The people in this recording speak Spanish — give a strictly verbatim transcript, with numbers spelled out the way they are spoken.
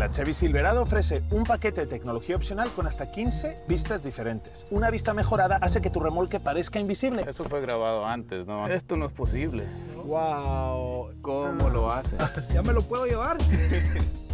La Chevy Silverado ofrece un paquete de tecnología opcional con hasta quince vistas diferentes. Una vista mejorada hace que tu remolque parezca invisible. Eso fue grabado antes, ¿no? Esto no es posible. ¡Wow! ¿Cómo lo hace? ¿Ya me lo puedo llevar?